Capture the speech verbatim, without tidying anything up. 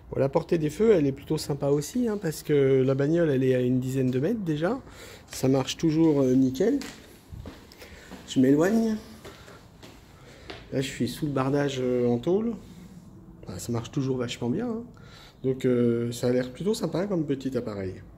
Bon, la portée des feux, elle est plutôt sympa aussi, hein, parce que la bagnole, elle est à une dizaine de mètres déjà. Ça marche toujours euh, nickel. Je m'éloigne. Là, je suis sous le bardage euh, en tôle. Bah, ça marche toujours vachement bien, hein. Donc, euh, ça a l'air plutôt sympa comme petit appareil.